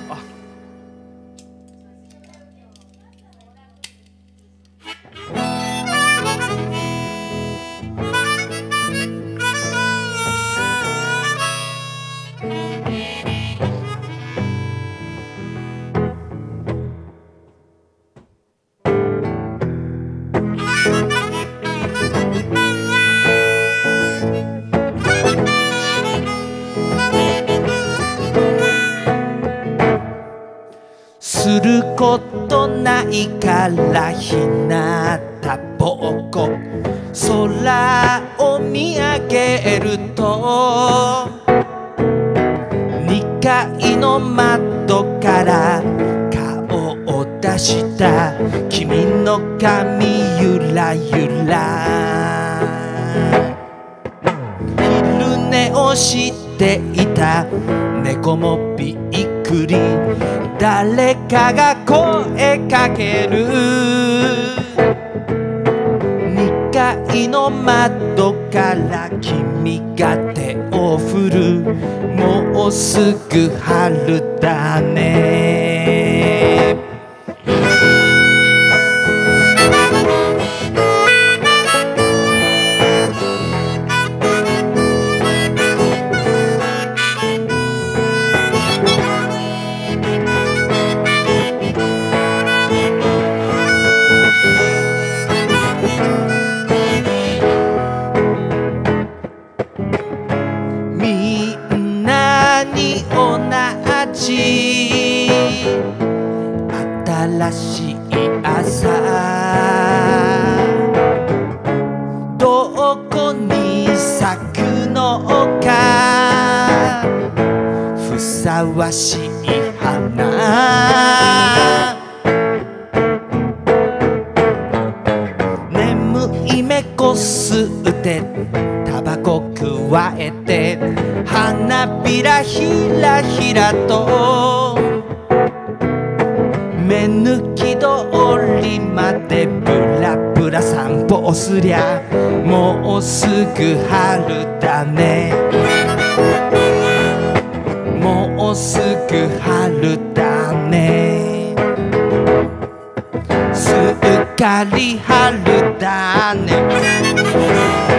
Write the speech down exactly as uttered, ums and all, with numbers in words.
あ、 することないからひなたぼっこ空を見上げるとにかいの窓から顔を出した君の髪ゆらゆら昼寝をしていた猫もびっくり誰かが声かけるにかいの窓から君が手を振るもうすぐ春だね同じ新しい朝どこに咲くのかふさわしい花眠い目こすってタバコくわえて花びらひらひらと目抜き通りまでブラブラ散歩をすりゃもうすぐ春だねもうすぐ春だねすっかり春だね